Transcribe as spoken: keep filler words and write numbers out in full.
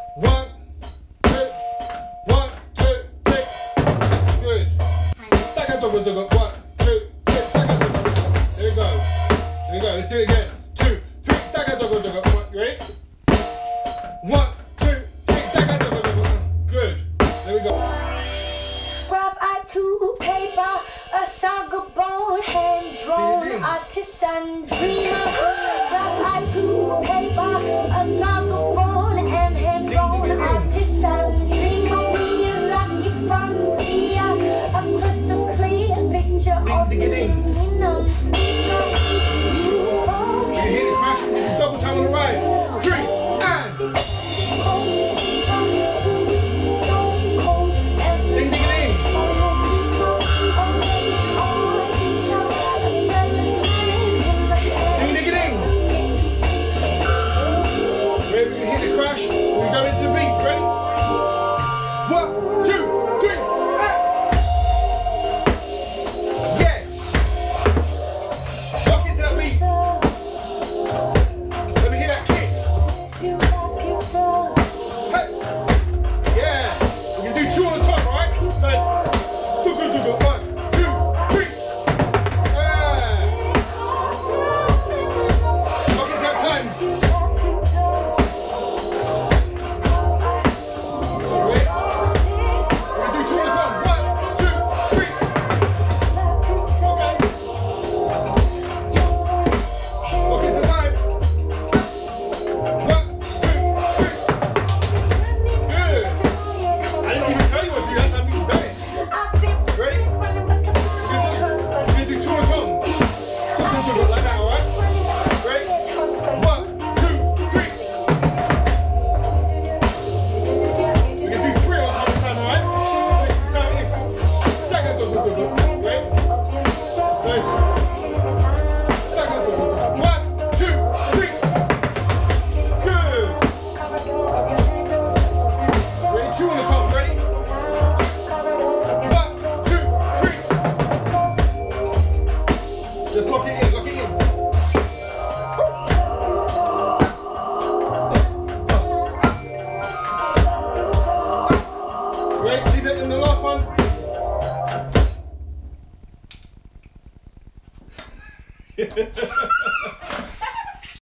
One, two, one, two, three. Good. Stagger double double. One, two, three. Stagger double double. There we go. There we go. Let's do it again. Two, three. Stagger double double. One, you ready? One, two, three. Stagger double double. Good. There we go. Rough eye to paper, a saga bone, hand drawn, artisan dreamer. Rough eye to paper, a saga bone, and hand drawn, artisan dreamer. We is lucky frontier, a crystal clear picture of the kingdom. You hit it, crash, double time on the right. Three, and. Ding, ding, ding. Crash, we go into the beat, ready? One, two, three, and yes! Lock into that beat. Let me hear that kick. Hey! Yeah! We're gonna do two on the top, alright? Nice. One, two, three. Yeah! Lock into that time. Just lock it in, lock it in. Wait, is it in the last one?